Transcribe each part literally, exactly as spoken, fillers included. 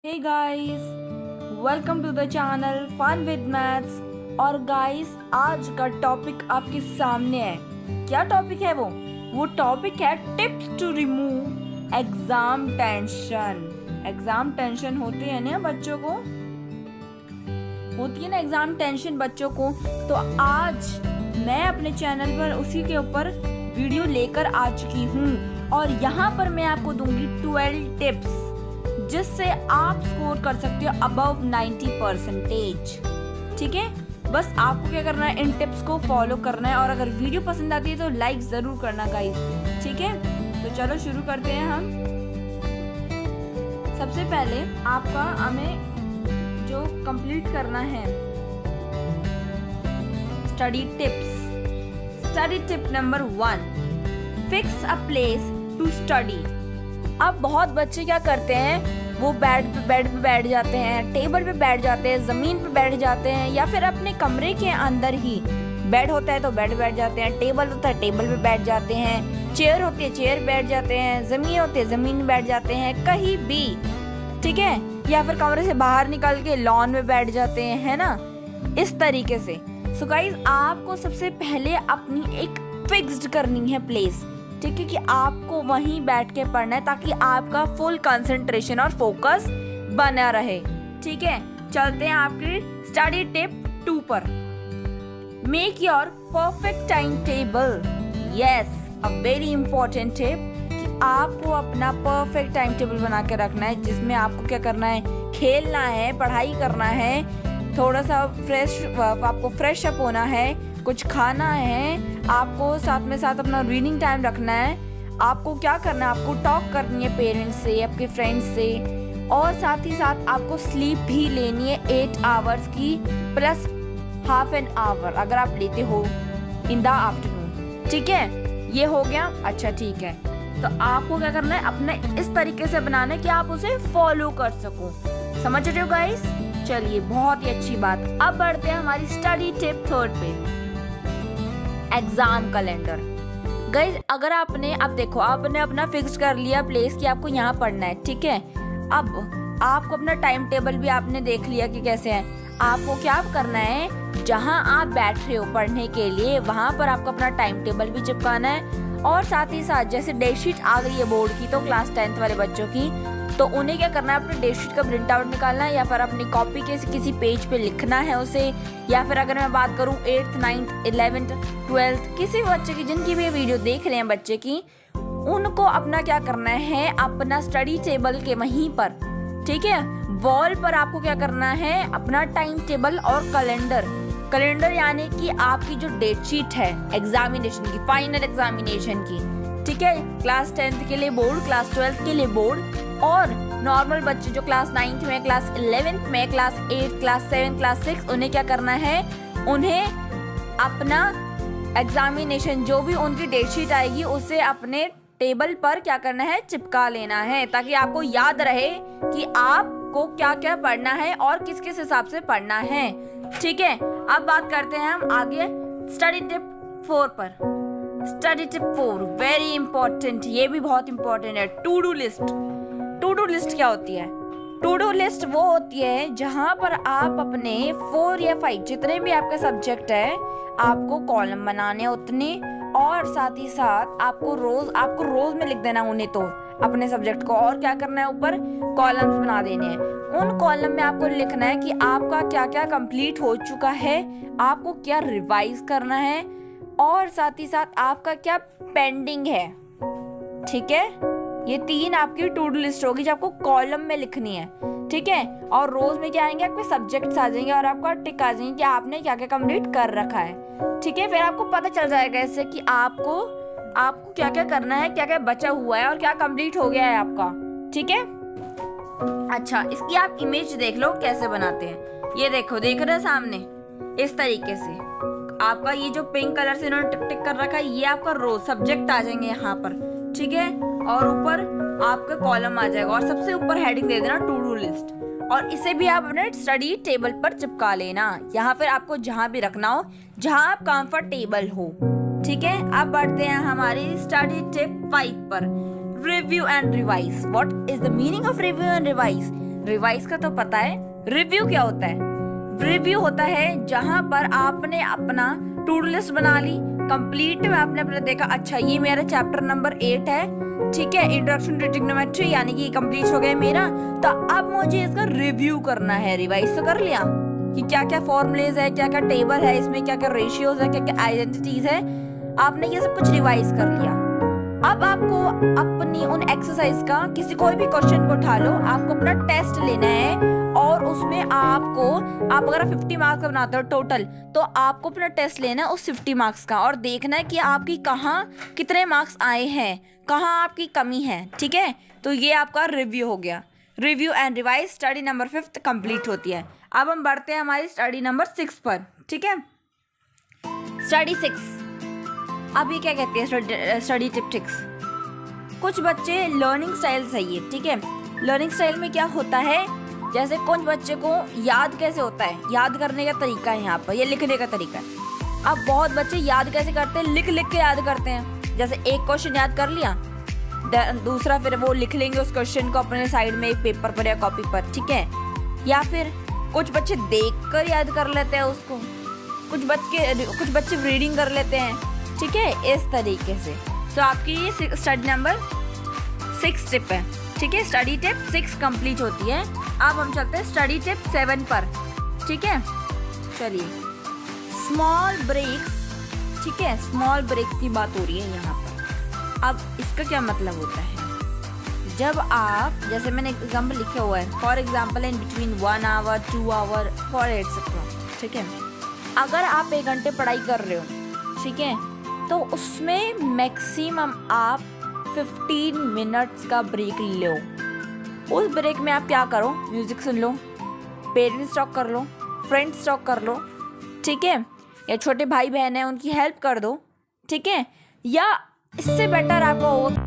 Hey guys, welcome to the channel fun with maths. और guys, आज का topic आपके सामने है। क्या टॉपिक है वो वो टॉपिक है tips to remove exam tension. Exam tension होती है ना बच्चों को, होती है ना एग्जाम टेंशन बच्चों को। तो आज मैं अपने चैनल पर उसी के ऊपर वीडियो लेकर आ चुकी हूँ और यहाँ पर मैं आपको दूंगी ट्वेल्व टिप्स जिससे आप स्कोर कर सकते हो अबव नाइंटी परसेंटेज। ठीक है, बस आपको क्या करना है, इन टिप्स को फॉलो करना है और अगर वीडियो पसंद आती है तो लाइक जरूर करना गाइस। ठीक है, तो चलो शुरू करते हैं हम। सबसे पहले आपका हमें जो कंप्लीट करना है study tips. Study tip number one, fix a place to study. अब बहुत बच्चे क्या करते हैं, वो बेड पे बेड पे बैठ जाते हैं, टेबल पे बैठ जाते हैं, ज़मीन पे बैठ जाते हैं, या फिर अपने कमरे के अंदर ही बेड होता है तो बेड बैठ जाते हैं, टेबल होता है टेबल पे बैठ जाते हैं, चेयर होती है चेयर बैठ जाते हैं, ज़मीन होती है ज़मीन में बैठ जाते हैं, कहीं भी। ठीक है, या फिर कमरे से बाहर निकल के लॉन में बैठ जाते हैं, है ना, इस तरीके से। सो गाइस, आपको सबसे पहले अपनी एक फिक्स्ड करनी है प्लेस। ठीक है, कि आपको वहीं बैठ के पढ़ना है ताकि आपका फुल कंसंट्रेशन और फोकस बना रहे। ठीक है, चलते हैं आपके स्टडी टिप टू पर। Make your perfect time table. Yes, a very important tip कि आपको अपना परफेक्ट टाइम टेबल बना के रखना है जिसमें आपको क्या करना है, खेलना है, पढ़ाई करना है, थोड़ा सा फ्रेश आपको फ्रेश अप होना है, कुछ खाना है, आपको साथ में साथ अपना रीडिंग टाइम रखना है, आपको क्या करना है, आपको टॉक करनी है पेरेंट्स से, आपके फ्रेंड्स से, और साथ ही साथ आपको स्लीप भी लेनी है एट आवर्स की प्लस हाफ एन आवर अगर आप लेते हो इन द आफ्टरनून। ठीक है, ये हो गया। अच्छा ठीक है, तो आपको क्या करना है, अपने इस तरीके से बनाना है कि आप उसे फॉलो कर सको। समझ रहे हो गाइस? चलिए, बहुत ही अच्छी बात। अब बढ़ते हैं हमारी स्टडी टिप थर्ड पे, एग्जाम कैलेंडर। गाइस, अगर आपने अब देखो आपने अपना फिक्स कर लिया प्लेस कि आपको यहाँ पढ़ना है। ठीक है, अब आपको अपना टाइम टेबल भी आपने देख लिया कि कैसे है। आपको क्या करना है, जहाँ आप बैठ रहे हो पढ़ने के लिए वहाँ पर आपको अपना टाइम टेबल भी चिपकाना है। और साथ ही साथ जैसे डेट शीट आ गई है बोर्ड की, तो क्लास टेंथ वाले बच्चों की, तो उन्हें क्या करना है, अपने डेट शीट का प्रिंट आउट निकालना है या फिर अपनी कॉपी के किसी पेज पे लिखना है उसे। या फिर अगर मैं बात करूँ एट्थ नाइन्थ इलेवेंथ ट्वेल्थ किसी भी बच्चे की, जिनकी भी वीडियो देख रहे हैं बच्चे की, उनको अपना क्या करना है, अपना स्टडी टेबल के वहीं पर, ठीक है, वॉल पर आपको क्या करना है, अपना टाइम टेबल और कैलेंडर। कैलेंडर यानी कि आपकी जो डेट शीट है एग्जामिनेशन की, फाइनल एग्जामिनेशन की। ठीक है, क्लास टेंथ के लिए बोर्ड, क्लास ट्वेल्थ के लिए बोर्ड, और नॉर्मल बच्चे जो क्लास नाइन्थ में, क्लास इलेवेंथ में, class eight, class seven, class six, उन्हें क्या करना है, उन्हें अपना एग्जामिनेशन जो भी उनकी डेट शीट आएगी उसे अपने टेबल पर क्या करना है, चिपका लेना है, ताकि आपको याद रहे कि आपको क्या क्या पढ़ना है और किस किस हिसाब से पढ़ना है। ठीक है, अब बात करते हैं हम आगे स्टडी टिप फोर पर। Study tip four very important, ये भी बहुत इंपॉर्टेंट है, to do list. To do list क्या होती है? टू डू लिस्ट वो होती है जहां पर आप अपने फोर या फाइव जितने भी आपके सब्जेक्ट है, आपको कॉलम बनाने उतने, और साथ ही साथ आपको रोज आपको रोज में लिख देना उन्हें, तो अपने सब्जेक्ट को, और क्या करना है, ऊपर कॉलम्स बना देने हैं। उन कॉलम में आपको लिखना है कि आपका क्या क्या कंप्लीट हो चुका है, आपको क्या रिवाइज करना है, और साथ ही साथ आपका क्या पेंडिंग है। ठीक है, ये तीन आपकी टू डू लिस्ट होगी जो आपको कॉलम में लिखनी है। ठीक है, और रोज में क्या आएंगे, आपके सब्जेक्ट्स आ जाएंगे और आपका टिक आ जाएंगे कि आपने क्या क्या कंप्लीट कर रखा है। ठीक है, फिर आपको पता चल जाएगा इससे कि आपको आपको क्या क्या करना है, क्या क्या बचा हुआ है और क्या कंप्लीट हो गया है आपका। ठीक है, अच्छा, इसकी आप इमेज देख लो कैसे बनाते हैं। ये देखो, देख रहे हो सामने, इस तरीके से आपका ये जो पिंक कलर से इन्होंने टिक टिक कर रखा है, ये आपका रोज सब्जेक्ट आ जाएंगे यहाँ पर। ठीक है, और ऊपर आपका कॉलम आ जाएगा और सबसे ऊपर हेडिंग दे देना टू डू लिस्ट, और इसे भी आप अपने स्टडी टेबल पर चिपका लेना, यहाँ फिर आपको जहाँ भी रखना हो, जहाँ आप कंफर्टेबल हो। ठीक है, अब बढ़ते हैं हमारी स्टडी टिप फाइव पर, review and revise. What is the meaning of review and revise? Revise का तो पता है। रिव्यू क्या होता है? रिव्यू होता है जहां पर आपने अपना टू डू लिस्ट बना ली, कंप्लीट में आपने अपने देखा अच्छा ये मेरा चैप्टर नंबर एट है, ठीक है, इंट्रोडक्शन टू ट्रिग्नोमेट्री, यानी कि कंप्लीट हो गया मेरा। तो अब मुझे इसका रिव्यू करना है। रिवाइज तो कर लिया कि क्या क्या फॉर्मूलेज है, क्या क्या टेबल है, इसमें क्या क्या रेशियोज है, क्या क्या आइडेंटिटीज है, आपने ये सब कुछ रिवाइज कर लिया। अब आपको अपनी उन एक्सरसाइज का किसी कोई भी क्वेश्चन को उठा लो, आपको अपना टेस्ट लेना है और उसमें आपको, आप अगर फिफ्टी मार्क्स का बनाते हो टोटल, तो आपको अपना टेस्ट लेना है उस फिफ्टी मार्क्स का और देखना है कि आपकी कहाँ कितने मार्क्स आए हैं, कहाँ आपकी कमी है, ठीक है। तो ये आपका रिव्यू हो गया। Review and revise study number fifth complete होती है। अब हम बढ़ते हैं हमारी स्टडी नंबर सिक्स पर, ठीक है। स्टडी सिक्स, अब ये क्या कहते हैं? Study tip six. कुछ बच्चे लर्निंग स्टाइल सही है, ठीक है। लर्निंग स्टाइल में क्या होता है, जैसे कुछ बच्चे को याद कैसे होता है, याद करने का तरीका है यहाँ पर, ये लिखने का तरीका है। अब बहुत बच्चे याद कैसे करते हैं, लिख लिख के याद करते हैं। जैसे एक क्वेश्चन याद कर लिया, दूसरा फिर वो लिख लेंगे उस क्वेश्चन को अपने साइड में एक पेपर पर या कॉपी पर, ठीक है। या फिर कुछ बच्चे देख कर याद कर लेते हैं उसको, कुछ बच्चे कुछ बच्चे रीडिंग कर लेते हैं, ठीक है, इस तरीके से। तो आपकी ये स्टडी नंबर सिक्स टिप है, ठीक है। स्टडी टिप सिक्स कंप्लीट होती है। अब हम चलते हैं स्टडी टिप सेवन पर, ठीक है। चलिए, स्मॉल ब्रेक्स, ठीक है, स्मॉल ब्रेक्स की बात हो रही है यहाँ पर। अब इसका क्या मतलब होता है? जब आप, जैसे मैंने एग्जाम्पल लिखा हुआ है, for example in between one hour two hour for etcetera, ठीक है। अगर आप एक घंटे पढ़ाई कर रहे हो, ठीक है, तो उसमें मैक्सिमम आप फिफ्टीन मिनट्स का ब्रेक लो। उस ब्रेक में आप क्या करो, म्यूजिक सुन लो, पेरेंट्स टॉक कर लो, फ्रेंड्स टॉक कर लो, ठीक है, या छोटे भाई बहन हैं उनकी हेल्प कर दो, ठीक है। या इससे बेटर आपको होगा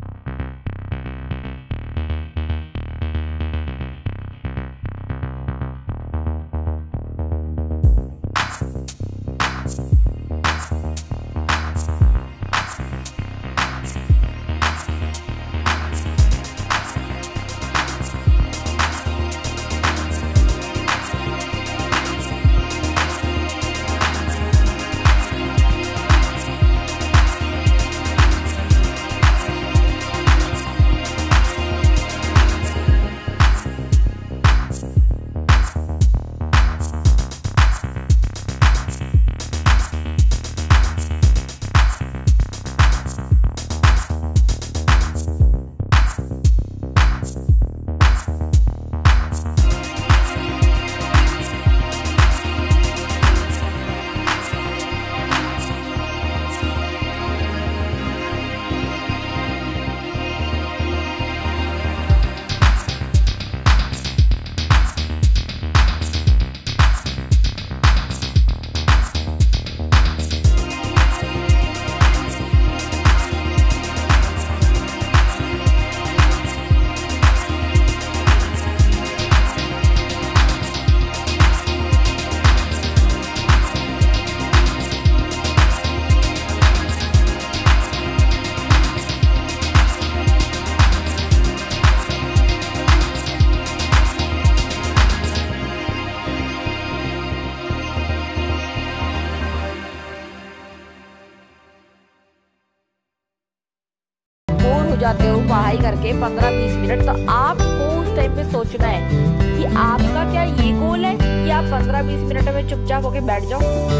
जाते हो पढ़ाई करके पंद्रह बीस मिनट, तो आपको उस टाइम पे सोचना है कि आपका क्या ये गोल है कि आप पंद्रह बीस मिनट में चुपचाप होके बैठ जाओ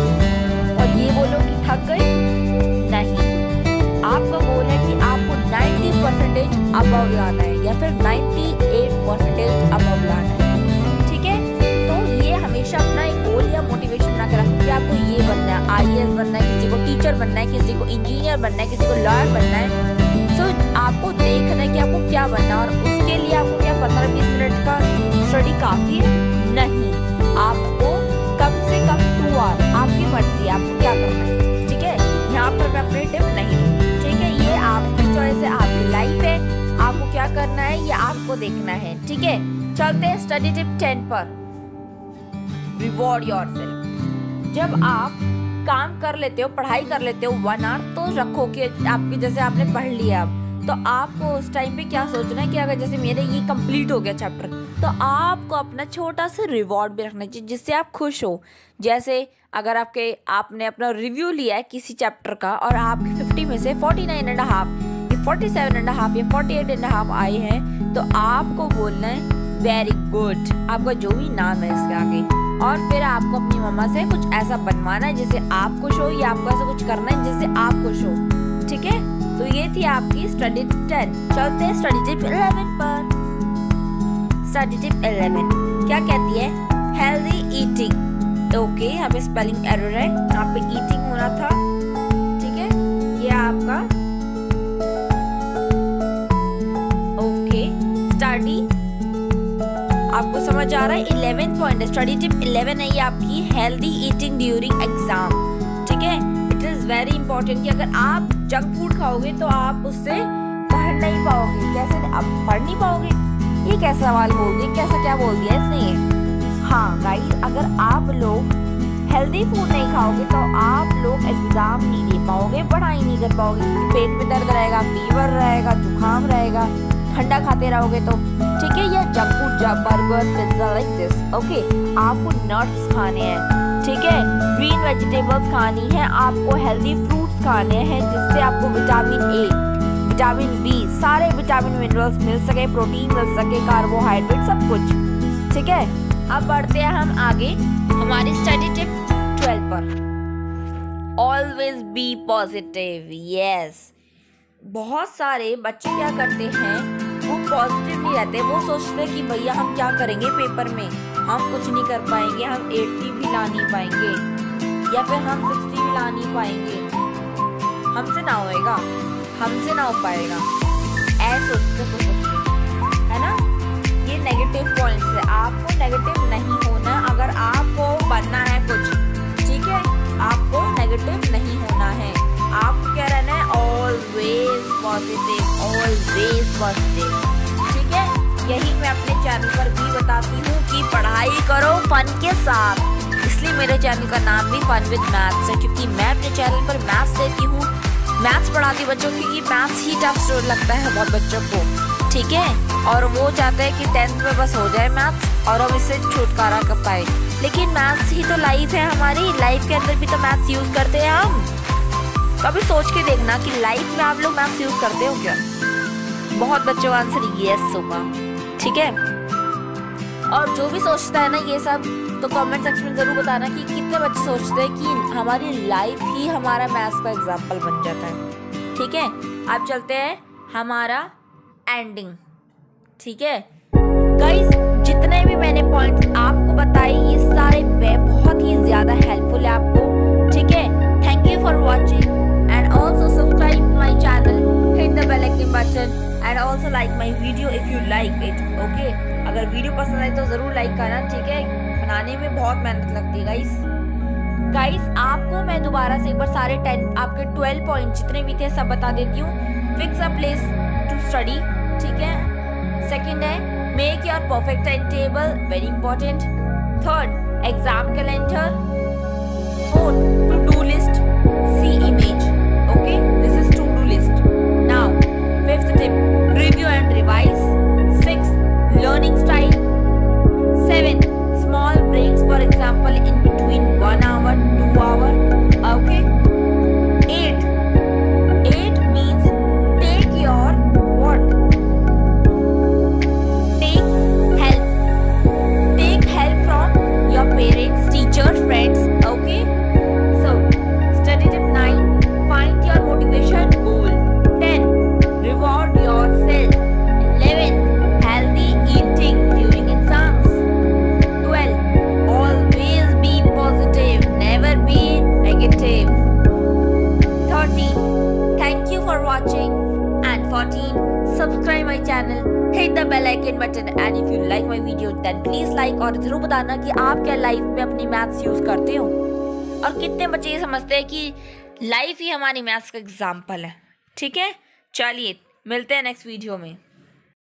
और ये बोलो कि थक गए। नहीं, आपका गोल है कि आपको नब्बे परसेंटेज अबव लाना है या फिर अट्ठानवे परसेंटेज अबव लाना है, ठीक है। तो ये हमेशा अपना एक गोल या मोटिवेशन बना के रखो कि आपको ये बनना है, आई ए एस बनना है, किसी को टीचर बनना है, किसी को इंजीनियर बनना है, किसी को लॉयर बनना है। तो आपको देखना है कि आपको क्या बनना है और उसके लिए आपको क्या पंद्रह बीस मिनट का स्टडी काफ़ी है? नहीं, आपको कम से कम टू आवर, आपकी मर्जी है आपको क्या करना है, ठीक है। यहाँ पर मैं अपनी टिप नहीं दूँ, ठीक है, ये आपकी चॉइस है, आपकी लाइफ है, आपको क्या करना है ये आपको देखना है, ठीक है। चलते हैं स्टडी टिप टेन पर, रिवॉर्ड योरसेल्फ। जब आप काम कर लेते हो, पढ़ाई कर लेते हो वन आवर, तो रखो कि आपके जैसे आपने पढ़ लिया अब, तो आपको उस टाइम पे क्या सोचना है कि अगर जैसे मेरे ये कंप्लीट हो गया चैप्टर, तो आपको अपना छोटा सा रिवॉर्ड भी रखना चाहिए जिससे आप खुश हो। जैसे अगर आपके आपने अपना रिव्यू लिया है किसी चैप्टर का और आपके फिफ्टी में से फोर्टी नाइन एंड हाफ या फोर्टी सेवन एंड हाफ या फोर्टी एट एंड हाफ आए हैं, तो आपको बोलना है वेरी गुड, आपका जो भी नाम है इसके आगे, और फिर आपको अपनी मम्मा से कुछ ऐसा बनवाना है जिससे आप खुश हो, या आपको ऐसा कुछ करना है जिससे आप खुश हो। ठीक है, तो ये थी आपकी स्टडी टिप टेन। चलते हैं स्टडी टिप इलेवन पर। स्टडी टिप इलेवन क्या कहती है? Healthy eating. ओके, यहाँ पे स्पेलिंग एरर है, यहाँ पे ईटिंग होना था। ठीक है, ये आपका ओके स्टडी आपको समझ आ रहा है। Eleven point study tip eleven है ये आपकी, हेल्दी ईटिंग ड्यूरिंग एग्जाम। ठीक है, इट इज वेरी इंपॉर्टेंट कि अगर आप जंक फूड खाओगे तो आप उससे पढ़ नहीं पाओगे। कैसे आप पढ़ नहीं पाओगे? ये कैसा सवाल बोल दिया, कैसा क्या बोल दिया इसने? हाँ गाइस, अगर आप लोग हेल्दी फूड नहीं खाओगे तो आप लोग एग्जाम नहीं दे पाओगे, पढ़ाई नहीं कर पाओगे, क्योंकि पेट में दर्द रहेगा, फीवर रहेगा, जुकाम रहेगा, ठंडा खाते रहोगे तो। ठीक है, या junk food, burger, pizza like this. Okay, आपको नट्स खाने हैं, ठीक है, ग्रीन वेजिटेबल्स खानी है, आपको हेल्दी फ्रूट्स खाने हैं जिससे आपको विटामिन ए, विटामिन बी, सारे विटामिन मिनरल्स मिल सके, प्रोटीन मिल सके, कार्बोहाइड्रेट, सब कुछ। ठीक है, अब बढ़ते हैं हम आगे हमारी स्टडी टिप ट्वेल्व पर। Always be positive. यस, बहुत सारे बच्चे क्या करते हैं, वो पॉजिटिव नहीं रहते, वो सोचते हैं कि भैया हम क्या करेंगे पेपर में, हम कुछ नहीं कर पाएंगे, हम अस्सी भी ला नहीं पाएंगे, या फिर हम साठ भी ला नहीं पाएंगे, हमसे ना होएगा, हमसे ना हो पाएगा, ऐसे सोचते सोचते, है ना। ये नेगेटिव पॉइंट्स है, आपको नेगेटिव नहीं होना। अगर आपको बनना है कुछ, ठीक है, आपको नेगेटिव नहीं होना है, आपको क्या रहना है? Always positive, always positive. ठीक है, यही मैं अपने चैनल पर भी बताती हूँ कि पढ़ाई करो फन के साथ, इसलिए मेरे चैनल का नाम भी फन विद मैथ्स है, क्योंकि मैं अपने चैनल पर मैथ्स देती हूँ, मैथ्स पढ़ाती हूँ बच्चों को, क्योंकि मैथ्स ही टफ स्टोर लगता है बहुत बच्चों को। ठीक है, और वो चाहते हैं कि टेंथ में बस हो जाए मैथ्स और हम इससे छुटकारा कर पाए, लेकिन मैथ्स ही तो लाइफ है हमारी, लाइफ के अंदर भी तो मैथ्स यूज करते हैं हम। कभी सोच के देखना कि लाइफ में आप लोग मैथ्स यूज करते हो क्या? बहुत बच्चों का आंसर यस होगा। ठीक है, और जो भी सोचता है ना ये सब, तो कमेंट सेक्शन में जरूर बताना कि कितने बच्चे सोचते हैं कि हमारी लाइफ ही हमारा मैथ्स का एग्जाम्पल बन जाता है। ठीक है, अब चलते हैं हमारा एंडिंग। ठीक है गाइस, जितने भी मैंने पॉइंट्स आपको बताए ये सारे बहुत ही ज्यादा हेल्पफुल है आपको। ठीक है, thank you for watching and also subscribe my channel, hit the bell icon button and also like my video if you like it. Okay, अगर वीडियो पसंद आए तो जरूर लाइक करना। ठीक है, बनाने में बहुत मेहनत लगती है गाइस। गाइस, आपको मैं दोबारा से एक बार सारे टेन आपके ट्वेल्व पॉइंट जितने भी थे सब बता देती हूँ। Fix a place to study. ठीक है, सेकंड है make your perfect time table, very important. Third, exam calendar. Fourth, to do list, see image. Okay, this is to do list. Now fifth tip, review and revise. Six, learning style. Seven, small breaks, for example in between one hour, two hour. Okay. Eight. Eight means take your what? Take help. Take help from your parents, teachers, friends. Okay. So study tip nine. Find your motivation goal. Ten. Reward yourself. Eleven. Healthy eating during exams. Always be positive, never be negative. thirteen, thank you for watching. And fourteen, subscribe my channel, hit the bell icon button, and if you like my video then please like। और जरूर बताना कि आप क्या life में अपनी maths use करते हो, और कितने बच्चे ये समझते हैं कि लाइफ ही हमारी मैथ्स का एग्जाम्पल है। ठीक है, चलिए मिलते हैं नेक्स्ट वीडियो में।